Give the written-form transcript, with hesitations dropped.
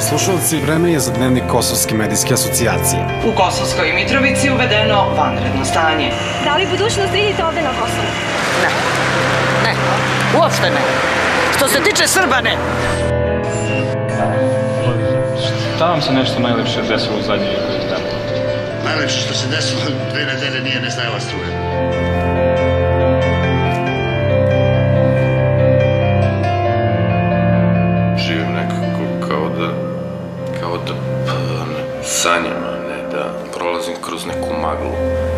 slušalci, vreme je za dnevnik Kosovske medijske asocijacije. U Kosovskoj Mitrovici uvedeno vanredno stanje. Da li budućnost vidite ovde na Kosovu? Ne. Ne. Uopšte ne. Što se tiče Srba, ne. Šta vam se nešto najlepše desilo u zadnjih dana? Najlepše što se desilo 2 nedelje nije nestajala struja. Živim nekako kao da sanjam, a ne da prolazim kroz neku maglu.